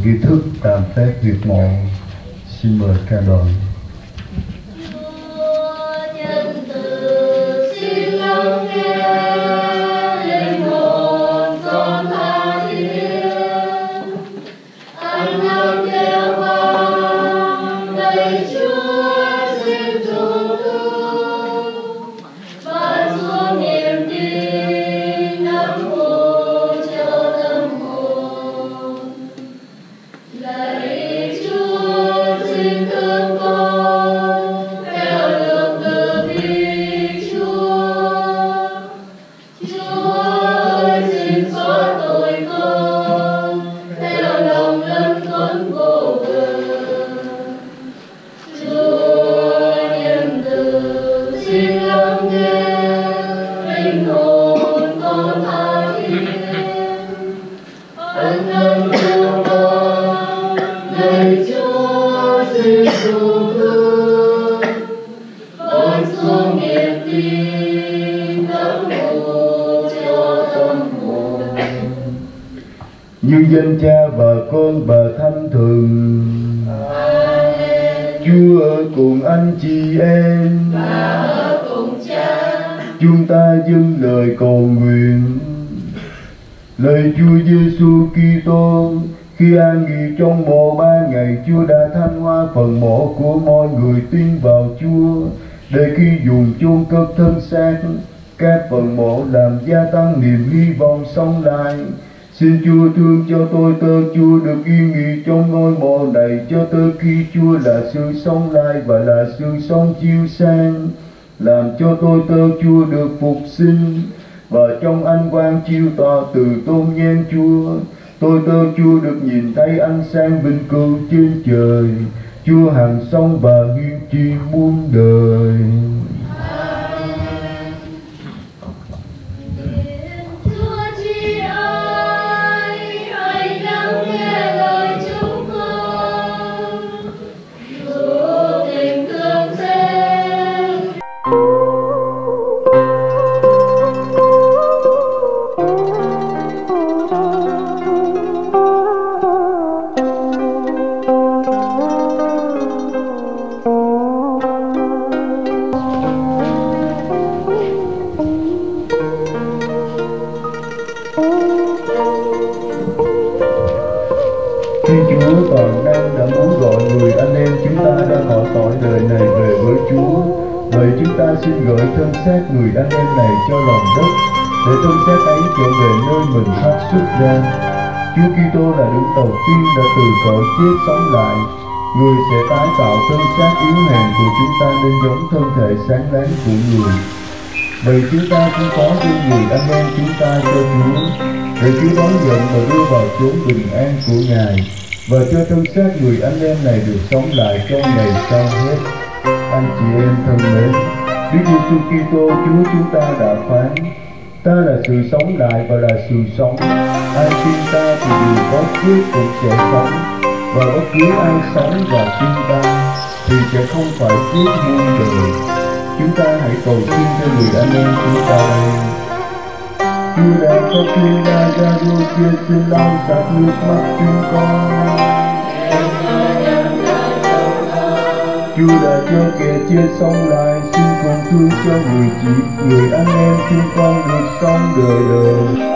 nghi thức làm phép việc mộ. Xin mời ca đoàn. Như danh Cha và Con và Thánh Thần. Chúa ở cùng anh chị em và ở cùng Cha. Chúng ta dâng lời cầu nguyện. Lời Chúa Giêsu Kitô, khi an nghỉ trong mộ 3 ngày, Chúa đã thánh hóa phần mộ của mọi người tin vào Chúa, để khi dùng chôn cất thân xác, các phần mộ làm gia tăng niềm hy vọng sống lại. Xin Chúa thương cho tôi tớ Chúa được yên nghỉ trong ngôi mộ này, cho tới khi Chúa là sự sống lại và là sự sống chiếu sáng, làm cho tôi tớ Chúa được phục sinh, và trong ánh quang chiếu tỏ từ tôn nhan Chúa, tôi tớ Chúa được nhìn thấy ánh sáng vinh cửu trên trời. Chúa hằng sống và hiên tri muôn đời. Thiên Chúa toàn năng đã muốn gọi người anh em chúng ta đã khỏi tội đời này về với Chúa. Vậy chúng ta xin gửi thân xác người anh em này cho lòng đất, để thân xác ấy trở về nơi mình phát xuất ra. Chúa Kitô là đấng đầu tiên đã từ cõi chết sống lại. Người sẽ tái tạo thân xác yếu hèn của chúng ta nên giống thân thể sáng láng của người. Vậy chúng ta cũng có dâng người anh em chúng ta cho Chúa, để Chúa đón nhận và đưa vào chốn bình an của Ngài, và cho thân xác người anh em này được sống lại trong ngày sau hết. Anh chị em thân mến, Đức Giêsu Kitô Chúa chúng ta đã phán: ta là sự sống lại và là sự sống. Ai tin ta thì dù có chết cũng sẽ sống, và bất cứ ai sống và tin ta thì sẽ không phải chết muôn đời. Chúng ta hãy cầu xin cho người anh em chúng ta. Chúa đã có thiên đa ra đôi kia, xin lau sạch nước mắt chúng con. Chúa đã cho kẻ chết sống lại, xin cầu thương cho người anh em chúng con được sống đời đời.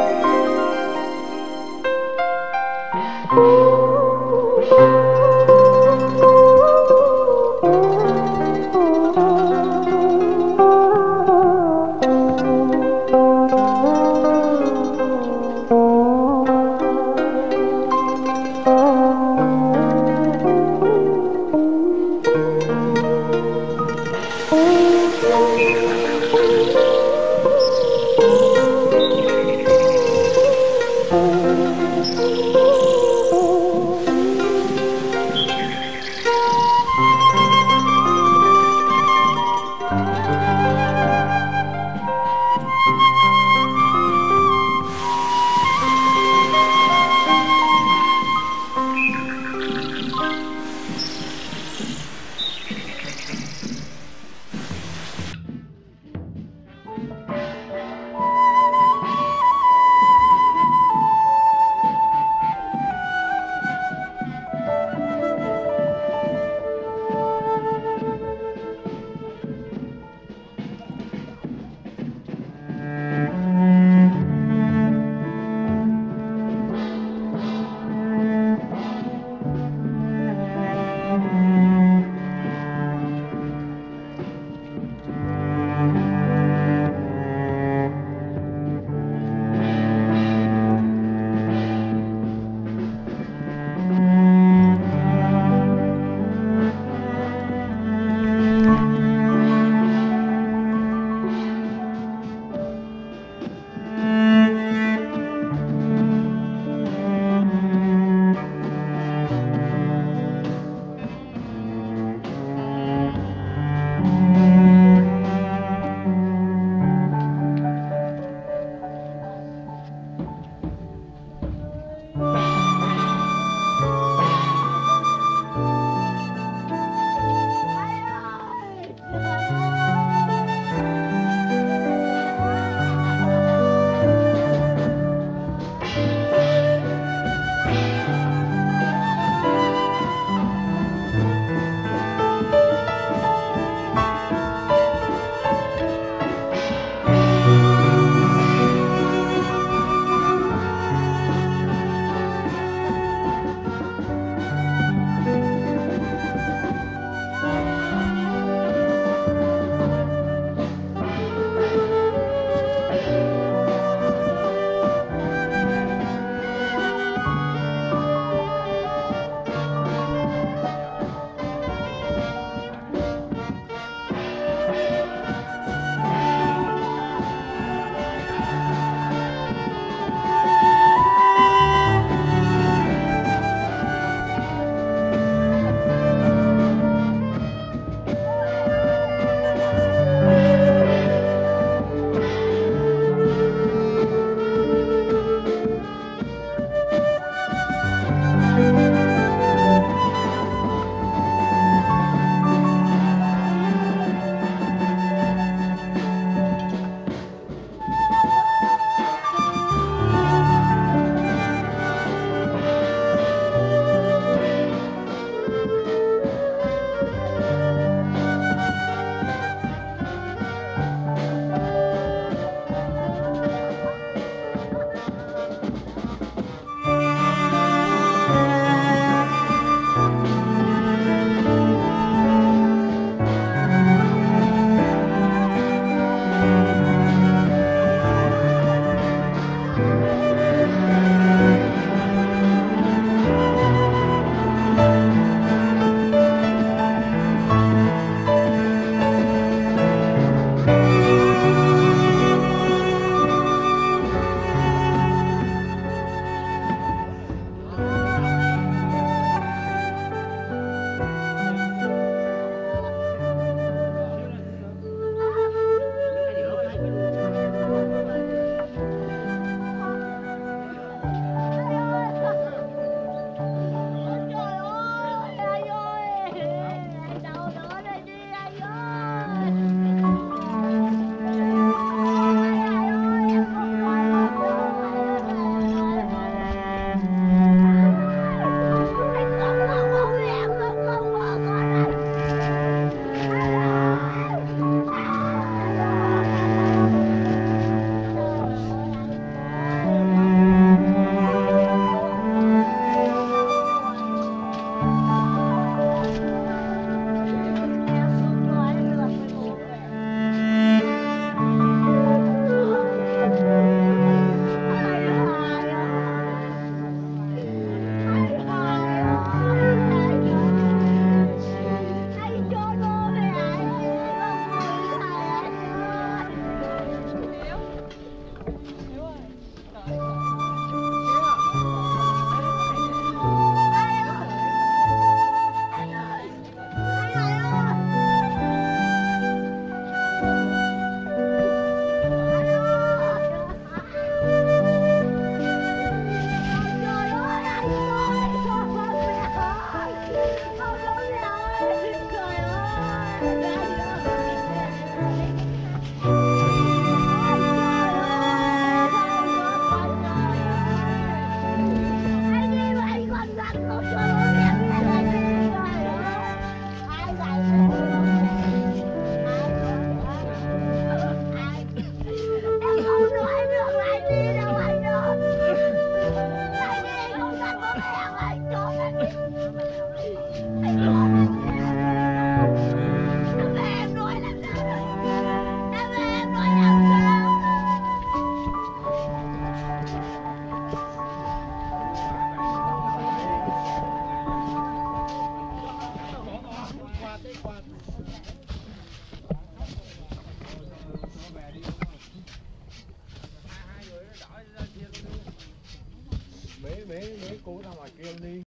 Mấy cô ra ngoài kia đi.